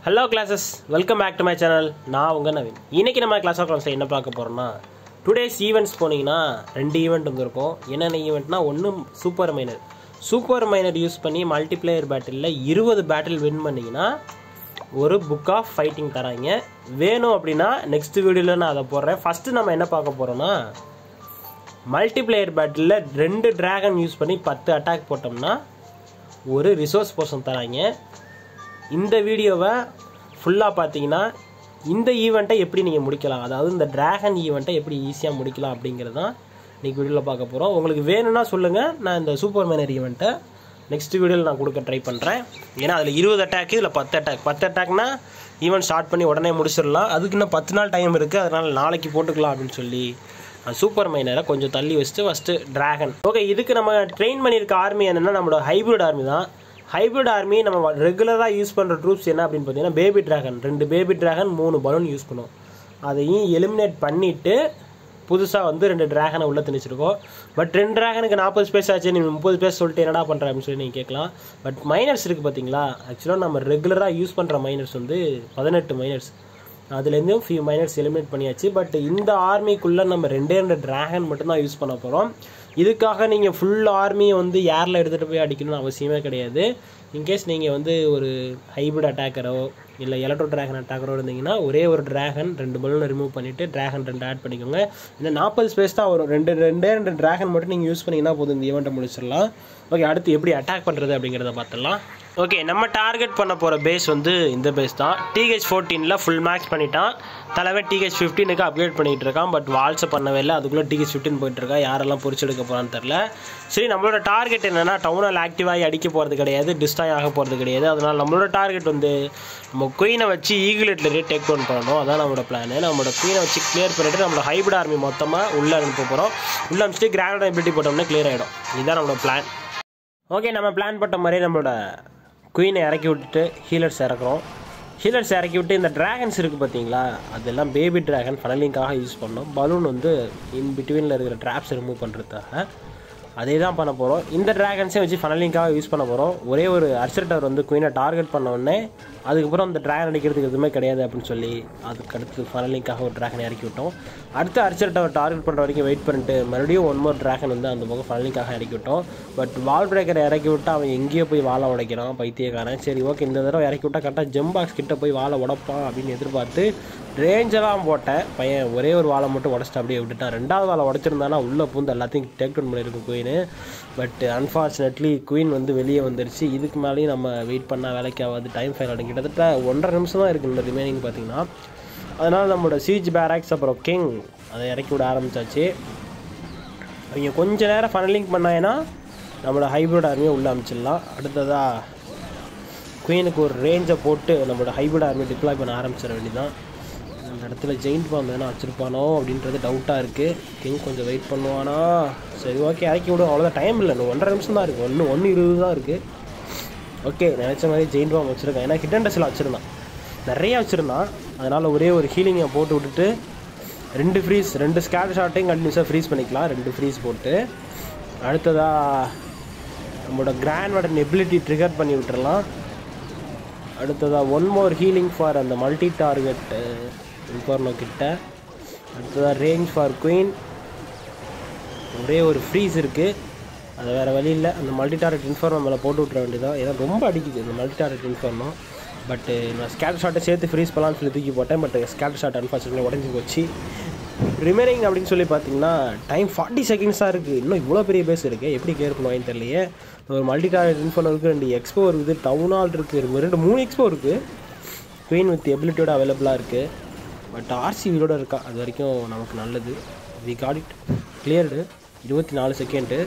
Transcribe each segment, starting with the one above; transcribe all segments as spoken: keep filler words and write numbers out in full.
Hello classes, welcome back to my channel. நான் உங்க நவீன். இன்னைக்கு நம்ம கிளாஸ் ஆஃப் கிளாஸ்ல என்ன பார்க்க போறோம்னா டுடேஸ் ஈவென்ட்ஸ் போனீங்கன்னா ரெண்டு ஈவென்ட் வந்திருக்கும். என்னென்ன ஈவென்ட்னா ஒன்னு super miner. Super miner use பண்ணி மல்டிப்ளேயர் பேட்டில்ல இருபது பேட்டில் வின் பண்ணீங்கன்னா ஒரு புக் ஆஃப் ஃபைட்டிங் தராங்க. வேணும் அப்படின்னா நெக்ஸ்ட் வீடியோல நான் அதை போடுறேன். ஃபர்ஸ்ட் நம்ம என்ன பார்க்க போறோம்னா மல்டிப்ளேயர் பேட்டில்ல ரெண்டு டிராகன் யூஸ் பண்ணி பத்து அட்டாக் போட்டோம்னா ஒரு ரிசோர்ஸ் போர்ஷன் தராங்க. இந்த வீடியோவை ஃபுல்லாக பார்த்தீங்கன்னா இந்த ஈவெண்ட்டை எப்படி நீங்கள் முடிக்கலாம், அதாவது இந்த டிராகன் ஈவெண்ட்டை எப்படி ஈஸியாக முடிக்கலாம் அப்படிங்கிறது தான் இன்றைக்கி வீடியோவில் பார்க்க போகிறோம். உங்களுக்கு வேணும்னா சொல்லுங்கள், நான் இந்த சூப்பர் மைனர் ஈவெண்ட்டை நெக்ஸ்ட் வீடியோவில் நான் கொடுக்க ட்ரை பண்ணுறேன். ஏன்னா அதில் இருபது அட்டாக்கு இதில் பத்து அட்டாக் பத்து அட்டாக்னா ஈவெண்ட் ஸ்டார்ட் பண்ணி உடனே முடிச்சிடலாம். அதுக்கு இன்னும் பத்து நாள் டைம் இருக்குது, அதனால் நாளைக்கு போட்டுக்கலாம் அப்படின்னு சொல்லி சூப்பர் மைனரை கொஞ்சம் தள்ளி வச்சுட்டு ஃபஸ்ட்டு டிராகன். ஓகே, இதுக்கு நம்ம ட்ரெயின் பண்ணியிருக்க ஆர்மி என்னென்னா நம்மளோட ஹைப்ரிட் ஆர்மி தான். ஹைப்ரிட் ஆர்மி நம்ம ரெகுலராக யூஸ் பண்ணுற ட்ரூப்ஸ் என்ன அப்படின்னு பார்த்தீங்கன்னா பேபி டிராகன், ரெண்டு பேபி டிராகன் மூணு பலூன் யூஸ் பண்ணும். அதையும் எலிமினேட் பண்ணிவிட்டு புதுசாக வந்து ரெண்டு டிராகனை உள்ளே திணிச்சிருக்கோம். பட் ரெண்டு டிராகனுக்கு நாற்பது ஸ்பேஸ் ஆச்சு, நீ முப்பது ஸ்பேஸ் சொல்லிட்டு என்னடா பண்ணுற அப்படின்னு சொல்லி நீங்கள் கேட்கலாம். பட் மைனர்ஸ் இருக்குது பார்த்தீங்களா, ஆக்சுவலாக நம்ம ரெகுலராக யூஸ் பண்ணுற மைனர்ஸ் வந்து பதினெட்டு மைனர்ஸ், அதுலேருந்தும் ஃபியூ மைனர்ஸ் எலிமினேட் பண்ணியாச்சு. பட் இந்த ஆர்மிக்குள்ளே நம்ம ரெண்டே ரெண்டு டிராகன் மட்டும்தான் யூஸ் பண்ண போகிறோம். இதுக்காக நீங்கள் ஃபுல் ஆர்மியை வந்து ஏரில் எடுத்துகிட்டு போய் அடிக்கணும்னு அவசியமே கிடையாது. இன்கேஸ் நீங்கள் வந்து ஒரு ஹைப்ரிட் அட்டாக்கரோ இல்லை எலக்ட்ரோ டிராகன் அட்டாக்கரோ இருந்தீங்கன்னா ஒரே ஒரு டிராகன் ரெண்டு பலூனை ரிமூவ் பண்ணிவிட்டு டிராகன் ரெண்டு ஆட் பண்ணிக்கோங்க. இந்த நாற்பது ஸ்பேஸ் தான் வரும், ரெண்டு ரெண்டே ரெண்டு டிராகன் மட்டும் நீங்கள் யூஸ் பண்ணிங்கன்னா போதும், இந்த ஈவெண்ட்டை முடிச்சிடலாம். ஓகே, அடுத்து எப்படி அட்டாக் பண்ணுறது அப்படிங்கிறத பார்த்துடலாம். ஓகே, நம்ம டார்கெட் பண்ண போகிற பேஸ் வந்து இந்த பேஸ் தான். டிஹெச் ஃபோர்டீனில் ஃபுல் மேக்ஸ் பண்ணிட்டான், தலைவே டிஹெச் ஃபிஃப்டீனுக்கு அப்கிரேட் பண்ணிகிட்டு இருக்கான். பட் வால்ஸை பண்ணவே இல்லை, அதுக்குள்ளே டிஹெச் ஃபிஃப்டீன் போயிட்டுருக்கா. யாரெல்லாம் பொறிச்செடுக்க போகிறான்னு தெரில. சரி, நம்மளோட டார்கெட் என்னென்னா டவுனால் ஆக்டிவாகி அடிக்க போகிறது கிடையாது, டிஸ்ட்ராய் ஆக போகிறது கிடையாது. அதனால் நம்மளோட டார்கெட் வந்து நம்ம குயினை வச்சு ஈகிலெட்லேயே டேக் டவுன் பண்ணணும். அதான் நம்மளோட பிளான். நம்மளோட குயினை வச்சு கிளியர் பண்ணிவிட்டு நம்மளோட ஹைப்ரிட் ஆர்மி மொத்தமாக உள்ளே அனுப்ப போகிறோம். உள்ளே அனுப்பிச்சிட்டு கிராண்ட் எபிலிட்டி போட்டோம்னா கிளியர் ஆகிடும். இதுதான் நம்மளோட பிளான். ஓகே, நம்ம பிளான் பண்ண மாதிரியே நம்மளோட குயினை இறக்கி விட்டுட்டு ஹீலர்ஸ் இறக்குறோம். ஹீலர்ஸ் இறக்கி விட்டு இந்த டிராகன்ஸ் இருக்குது பார்த்தீங்களா, அதெல்லாம் பேபி டிராகன் ஃபனலிங்காக யூஸ் பண்ணோம். பலூன் வந்து இன் பிட்வீனில் இருக்கிற ட்ராப்ஸ் ரிமூவ் பண்ணுறதுக்காக அதே தான் பண்ண போகிறோம். இந்த டிராகன்ஸையும் வச்சு ஃபனலிங்காக யூஸ் பண்ண போகிறோம். ஒரே ஒரு அர்ச்சர்டர் வந்து குயினை டார்கெட் பண்ண உடனே அதுக்கப்புறம் அந்த டிராகன் அடிக்கிறதுக்கு எதுவுமே கிடையாது அப்படின்னு சொல்லி அதுக்கு அடுத்து ஃபனலிங்காக ஒரு டிராகன் இறக்கி விட்டோம். அடுத்து அர்ச்சர்டர் டார்கெட் பண்ணுற வரைக்கும் வெயிட் பண்ணிட்டு மறுபடியும் ஒன் மோர் டிராகன் வந்து அந்த பக்கம் ஃபனலிங்காக இறக்கி விட்டோம். பட் வால் பிரேக்கரை இறக்கி விட்டு அவன் எங்கேயோ போய் வாழை உடைக்கிறான் பைத்தியக்காரன். சரி, ஓகே, இந்த தடவை இறக்கி விட்டால் கரெக்டாக ஜெம் பாக்ஸ் கிட்ட போய் வாழை உடப்பான் அப்படின்னு எதிர்பார்த்து ரேஞ்செல்லாம் போட்டேன். பையன் ஒரே ஒரு வாழை மட்டும் உடச்சிட்டு அப்படியே விட்டுட்டான். ரெண்டாவது வாழை உடச்சிருந்தானா உள்ளே பூந்து எல்லாத்தையும் டேக் டவுன் பண்ணியிருக்கும் குயின். பட் அன்ஃபார்ச்சுனேட்லி குயின் வந்து வெளியே வந்துருச்சு. இதுக்கு மேலேயும் நம்ம வெயிட் பண்ணால் வேலைக்கு ஆகாது. டைம் ஃபைல் ஆகிடும், கிட்டத்தட்ட ஒன்றரை நிமிஷம் தான் இருக்குது இந்த ரிமைனிங் பார்த்தீங்கன்னா. அதனால் நம்மளோட சீஜ் பேராக்ஸ் அப்புறம் கிங் அதை இறக்கி விட ஆரம்பித்தாச்சு. அவங்க கொஞ்சம் நேரம் ஃபனலிங் பண்ணாங்கன்னா நம்மளோட ஹைப்ரிட் ஆர்மியை உள்ளே அனுப்பிச்சிடலாம். அடுத்ததாக குயினுக்கு ஒரு ரேஞ்சை போட்டு நம்மளோட ஹைப்ரிட் ஆர்மி டிப்ளாய் பண்ண ஆரம்பிச்சிட வேண்டியதான். அந்த இடத்துல ஜெயிண்ட் பாம் வேணா வச்சுருப்பானோ அப்படின்றது டவுட்டாக இருக்குது. கிங் கொஞ்சம் வெயிட் பண்ணுவானா? சரி, ஓகே, இறக்கி விடும். அவ்வளோதான், டைம் இல்லை, இன்னும் ஒன்றரை நிமிஷம் தான் இருக்குது, ஒன்று ஒன்று இருபது தான் இருக்குது. ஓகே, நினச்ச மாதிரி ஜெயிண்ட் பாம் வச்சுருக்கேன். ஏன்னா ஹிட் அண்ட் டச்சில் வச்சுருந்தான், நிறையா வச்சுருந்தான். அதனால் ஒரே ஒரு ஹீலிங்கை போட்டு விட்டுட்டு ரெண்டு ஃப்ரீஸ் ரெண்டு ஸ்கேட் ஷாட்டையும் கண்டினியூஸாக ஃப்ரீஸ் பண்ணிக்கலாம். ரெண்டு ஃப்ரீஸ் போட்டு அடுத்ததாக நம்மளோட கிராண்ட் வார்டன் எபிலிட்டி ட்ரிகர் பண்ணி விட்டுறலாம். அடுத்ததாக ஒன் மோர் ஹீலிங் ஃபார் அந்த மல்டி டார்கெட் இன்ஃபார்னோ கிட்ட. அடுத்ததாக ரேஞ்ச் ஃபார் குயின். ஒரே ஒரு ஃப்ரீஸ் இருக்குது, அது வேறு வழி இல்லை. அந்த மல்டி டார்கெட் இன்ஃபார்னோ மேலே போட்டு விட்ற வேண்டியதான். ஏன்னா ரொம்ப அடிக்குது இந்த மல்டி டார்கெட் இன்ஃபார்னோ. பட்டு நான் ஸ்கேட் ஷாட்டை சேர்த்து ஃப்ரீஸ் பண்ணலான்னு சொல்லி தூக்கி போட்டேன். பட் ஸ்கேட் ஷாட் அன்ஃபார்ச்சுனேட்லி உடஞ்சி போச்சு. ரிமைனிங் அப்படின்னு சொல்லி பார்த்தீங்கன்னா டைம் ஃபார்ட்டி செகண்ட்ஸாக இருக்குது. இன்னும் இவ்வளோ பெரிய பேஸ் இருக்குது, எப்படி கிளியர் பண்ணுவாங்கன்னு தெரியலையே. ஒரு மல்டி டார்கெட் இன்ஃபார்னோ இருக்குது, ரெண்டு எக்ஸ்போ இருக்குது, டவுன் ஹால் இருக்குது, ரெண்டு மூணு எக்ஸ்போ இருக்குது. குயின் வித் எபிலிட்டியோட அவைலபிளாக இருக்குது. பட் ஆர்சி வீடோட இருக்கா, அது வரைக்கும் நமக்கு நல்லது. We got it cleared. இருபத்தி நாலு செகண்டு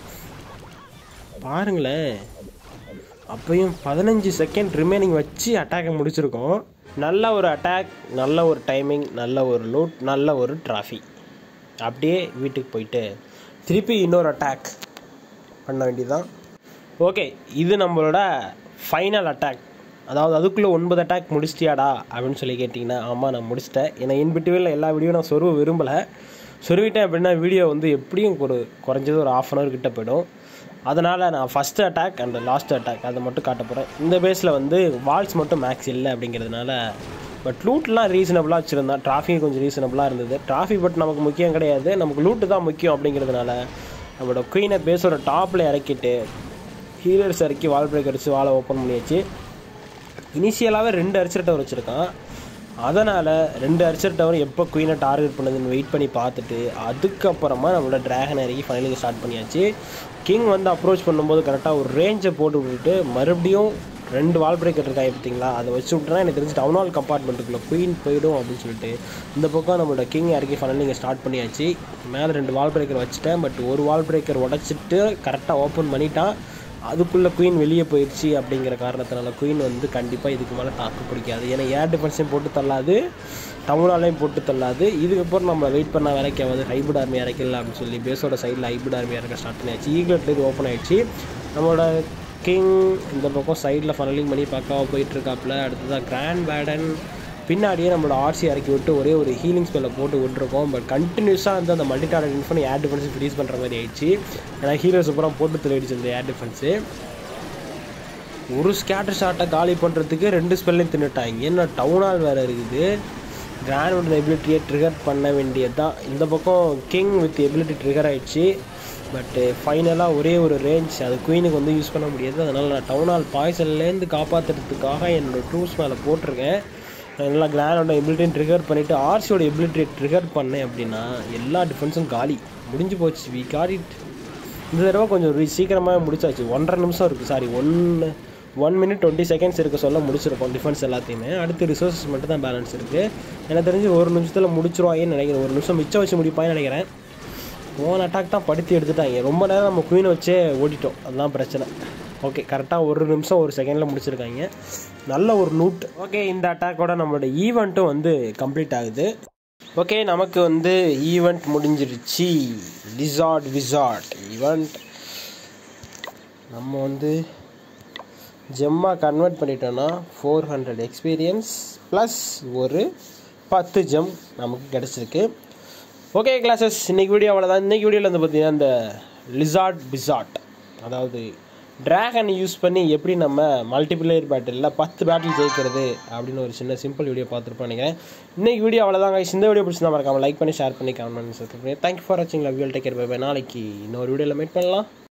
பாருங்களேன், அப்பையும் பதினஞ்சு செகண்ட் ரிமைனிங் வச்சு அட்டாக்கை முடிச்சிருக்கோம். நல்ல ஒரு அட்டாக், நல்ல ஒரு டைமிங், நல்ல ஒரு லூட், நல்ல ஒரு ட்ராஃபி. அப்படியே வீட்டுக்கு போயிட்டு திருப்பி இன்னொரு அட்டாக் பண்ண வேண்டியதுதான். ஓகே, இது நம்மளோட ஃபைனல் அட்டாக். அதாவது அதுக்குள்ளே ஒன்பது அட்டாக் முடிச்சிட்டியாடா அப்படின்னு சொல்லி கேட்டிங்கன்னா ஆமாம், நான் முடிச்சிட்டேன். ஏன்னா இன்பிட்வீனில் எல்லா வீடியோ நான் சொருவ விரும்பலை. சொருவிட்டேன் அப்படின்னா வீடியோ வந்து எப்படியும் ஒரு குறைஞ்சது ஒரு ஆஃப் அன் ஹவர் கிட்ட போய்டும். அதனால் நான் first attack and last attack அதை மட்டும் காட்ட போகிறேன். இந்த பேஸில் வந்து வால்ஸ் மட்டும் மேக்ஸ் இல்லை அப்படிங்கிறதுனால. பட் லூட்லாம் ரீசனபுளாக வச்சுருந்தான். ட்ராஃபி கொஞ்சம் ரீசனபுளாக இருந்தது. ட்ராஃபி பட் நமக்கு முக்கியம் கிடையாது, நமக்கு லூட்டு தான் முக்கியம் அப்படிங்கிறதுனால நம்மளோட குயினை பேஸோட டாப்பில் இறக்கிட்டு ஹீலர்ஸ் இறக்கி வால் பிரேக் அடித்து வாலை ஓப்பன் பண்ணியாச்சு. இனிஷியலாகவே ரெண்டு அரிச்சர் டவர் வச்சுருக்கான். அதனால் ரெண்டு அரிச்சர் டவர் எப்போ குயினை டார்கெட் பண்ணுதுன்னு வெயிட் பண்ணி பார்த்துட்டு அதுக்கப்புறமா நம்மளோட ட்ராகன் இறக்கி ஃபைனலிங் ஸ்டார்ட் பண்ணியாச்சு. கிங் வந்து அப்ரோச் பண்ணும்போது கரெக்டாக ஒரு ரேஞ்சை போட்டு விட்டுட்டு மறுபடியும் ரெண்டு வால் பிரேக்கர் இருக்காங்க பார்த்தீங்களா, அதை வச்சு விட்டுனா எனக்கு தெரிஞ்சு டவுன் ஹால் கம்பார்ட்மெண்ட்டுக்குள்ளே குயின் போயிடும் அப்படின்னு சொல்லிட்டு இந்த பக்கம் நம்மளோட கிங் இறக்கி ஃபைனலிங் ஸ்டார்ட் பண்ணியாச்சு. மேலே ரெண்டு வால் பிரேக்கர் வச்சுட்டேன். பட் ஒரு வால் பிரேக்கர் உடச்சிட்டு கரெக்டாக ஓப்பன் பண்ணிட்டான். அதுக்குள்ளே குயின் வெளியே போயிடுச்சு. அப்படிங்கிற காரணத்தினால குயின் வந்து கண்டிப்பாக இதுக்கு மேலே தாக்கு பிடிக்காது. ஏன்னா ஏர் டிஃபென்ஸையும் போட்டு தள்ளாது, டவுனாலையும் போட்டு தள்ளாது. இதுக்கப்புறம் நம்ம வெயிட் பண்ண வரைக்காவது ஹைபிரிட் ஆர்மி இறக்கல அப்படின்னு சொல்லி பேஸோட சைடில் ஹைபிரிட் ஆர்மி இறக்க ஸ்டார்ட் பண்ணியாச்சு. ஈகிள்ல இது ஓப்பன் ஆகிடுச்சு. நம்மளோட கிங் இந்த பக்கம் சைடில் ஃபனலிங் பண்ணி பக்காவாக போயிட்டுருக்காப்புல. அடுத்ததாக கிராண்ட் பேடன் பின்னாடியே நம்மளோட ஆர்சி இறக்கி விட்டு ஒரே ஒரு ஹீலிங் ஸ்பெல்லை போட்டு விட்டுருக்கோம். பட் கண்டினியூஸாக வந்து அந்த மல்டி டார்கெட் யூஸ் பண்ணி ஏர் டிஃபென்ஸை ஃப்ரீஸ் பண்ணுற மாதிரி ஆயிடுச்சு. ஏன்னா ஹீரோஸ் அப்புறம் போட்டு தெரிவிச்சு இந்த ஏர் டிஃபென்ஸு. ஒரு ஸ்கேட்டர் ஷாட்டை காலி பண்ணுறதுக்கு ரெண்டு ஸ்பெல்லையும் தின்னுட்டாங்க. ஏன்னா டவுனால் வேறு இருக்குது. கிராண்ட் எபிலிட்டியை ட்ரிகர் பண்ண வேண்டியது தான். இந்த பக்கம் கிங் வித் எபிலிட்டி ட்ரிகர் ஆகிடுச்சு. பட்டு ஃபைனலாக ஒரே ஒரு ரேஞ்ச் அது குயினுக்கு வந்து யூஸ் பண்ண முடியாது. அதனால் நான் டவுனால் பாய்சன்லேருந்து காப்பாற்றுறதுக்காக என்னோடய ட்ரூப்ஸ் மேலே போட்டிருக்கேன். நல்லா கிராண்டோட எபிலிட்டியும் ட்ரிகர் பண்ணிவிட்டு ஆர்சியோட எபிலிட்டியை ட்ரிகர் பண்ணேன் அப்படின்னா எல்லா டிஃபென்ஸும் காலி முடிஞ்சு போச்சு. We got it. இந்த தடவை கொஞ்சம் சீக்கிரமாக முடிச்சாச்சு. ஒன்றரை நிமிஷம் இருக்குது, sorry one one minute twenty seconds இருக்க சொல்ல முடிச்சிருக்கோம் டிஃபென்ஸ் எல்லாத்தையுமே. அடுத்து ரிசோர்ஸஸ் மட்டும் தான் பேலன்ஸ் இருக்குது. எனக்கு தெரிஞ்சு ஒரு நிமிஷத்தில் முடிச்சிருவாங்கன்னு நினைக்கிறேன். ஒரு நிமிஷம் மிச்சம் வச்சு முடிப்பான்னு நினைக்கிறேன். போன அட்டாக் தான் படுத்தி எடுத்துட்டாங்க. ரொம்ப நேரம் நம்ம குயினை வச்சே ஓடிட்டோம், அதுதான் பிரச்சனை. ஓகே, கரெக்டாக ஒரு நிமிஷம் ஒரு செகண்டில் முடிச்சிருக்காங்க. நல்ல ஒரு லூட். ஓகே, இந்த அட்டாக்கோட நம்மளோட ஈவெண்ட்டும் வந்து கம்ப்ளீட் ஆகுது. ஓகே, நமக்கு வந்து ஈவெண்ட் முடிஞ்சிருச்சு. லிசார்ட் விசார்ட் ஈவெண்ட் நம்ம வந்து ஜெம்மாக கன்வெர்ட் பண்ணிட்டோன்னா ஃபோர் ஹண்ட்ரட் எக்ஸ்பீரியன்ஸ் ப்ளஸ் ஒரு பத்து ஜெம் நமக்கு கிடச்சிருக்கு. ஓகே கிளாஸஸ், இன்றைக்கி வீடியோ அவ்வளோதான். இன்றைக்கி வீடியோவில் வந்து பார்த்தீங்கன்னா இந்த லிசார்ட் பிசார்ட் அதாவது ட்ராகன் யூஸ் பண்ணி எப்படி நம்ம மல்டிபிளேயர் பேட்டிலில் பத்து பேட்டில் ஜெயிக்கிறது அப்படின்னு ஒரு சின்ன சிம்பிள் வீடியோ பார்த்துருப்போம் நினைக்கிறேன். இன்றைக்கி வீடியோ அவ்வளோதாங்க. இந்த வீடியோ பிடிச்சிருந்தா மறக்காமல் லைக் பண்ணி ஷேர் பண்ணி கமெண்ட் பண்ணி சப்ஸ்கிரைப் பண்ணி தேங்க்யூ ஃபார் வாட்சிங். Love you, take care, bye bye. நாளைக்கு இன்னொரு வீடியோவில் மீட் பண்ணலாம்.